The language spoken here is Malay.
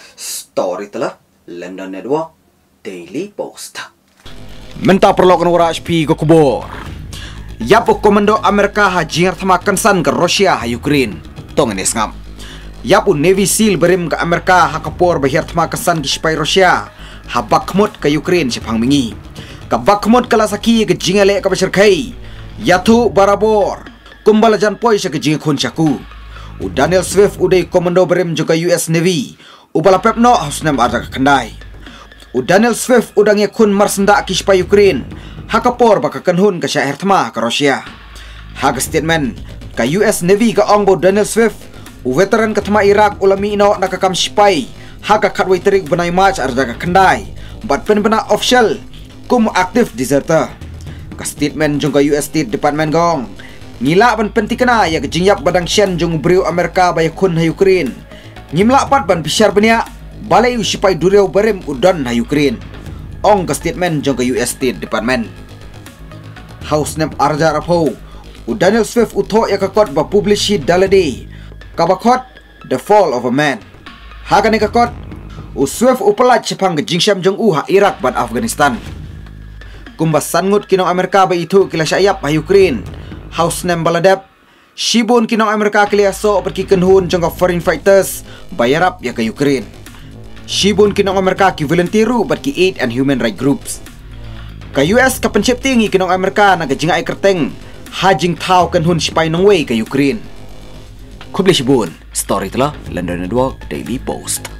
Story telah London Network Daily Post. Menta perlokan wara HP go kubor. Yapo komando Amerika hajir thamakan san ke Rusia ha Ukraine. Tong ini ngam. Yapo Navy SEAL berim ke Amerika ha kapor bahir thamakan san ke spy Rusia ha Bakhmut ke Ukraine sepang mingi. Ke Bakhmut kala saki ke jingale ke beserkai. Yatu barabor. Kumbala jan poi ke jing khun chaku. Daniel Swift udai komando berim juga US Navy. Ubala pepno husnam ada kendai. Daniel Swift udangnya kun marsenda kispa Ukraine. Hakapor baka kenhun ke syair thma ke Rusia. Hag statement ke US Navy ke ongbo Daniel Swift. Veteran ke thma Iraq ulami ino nakakam spy. Haga katwai terik benai match arda ke kendai. But pen-bena official kum aktif deserter. Ke statement jungka US State Department gong. Ngila ban pentikena ya ke jingyap badang sien jung beriu Amerika baya kun ha Ukraine. Ngimla pat ban bishar benia balai usipai dureu berem udan ha Ukraine. Ong ke statement jong ke US State Department. House name arja rapho. Daniel Swift utho ya kakot ba publishi dalade. Kabakot The Fall of a Man. Haga ni kakot Swift upalat sepang ke jingsham jong ha Iraq ban Afghanistan. Kumbas sangut kinong Amerika ba itu kila syayap ha Ukraine. House name baladap Shibun kinong Amerika kila so pergi kenhun jong foreign fighters bayarap ya ke Ukraine. Shibun kinong Amerika ki volunteeru bat ki aid and human right groups. Ka US ka pencip tinggi kinong Amerika na gajingai kerteng hajing tau kenhun spy nongway ke Ukraine. Kubli Shibun, story telah London Network Daily Post.